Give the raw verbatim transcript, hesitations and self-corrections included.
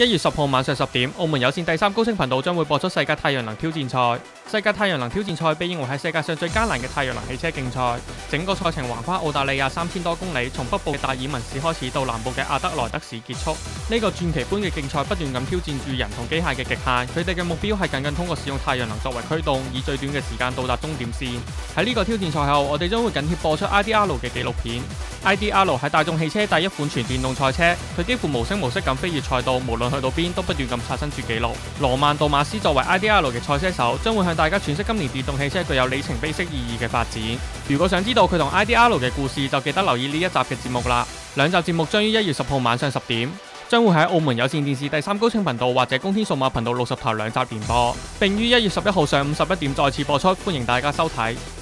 一月十號晚上十點，澳門有線第三高清頻道將會播出世界太陽能挑戰賽。世界太陽能挑戰賽被認為係世界上最艱難嘅太陽能汽車競賽。整個賽程橫跨澳大利亞三千多公里，從北部嘅達爾文市開始，到南部嘅阿德萊德市結束。呢個傳奇般嘅競賽不斷咁挑戰住人同機械嘅極限，佢哋嘅目標係僅僅通過使用太陽能作為驅動，以最短嘅時間到達終點線。喺呢個挑戰賽後，我哋將會緊貼播出 I D R 嘅紀錄片。I D R 係大眾汽車第一款全電動賽車，佢幾乎無聲無息咁飛越賽道，無論去到邊都不斷咁刷新住紀錄。羅曼杜馬斯作為 I D R 嘅賽車手，將會向大家詮釋今年電動汽車具有里程碑式意義嘅發展。如果想知道佢同 I D R 嘅故事，就記得留意呢一集嘅節目啦。兩集節目將於一月十號晚上十點，將會喺澳門有線電視第三高清頻道或者公天數碼頻道六十台兩集連播，並於一月十一號上午十一點再次播出，歡迎大家收睇。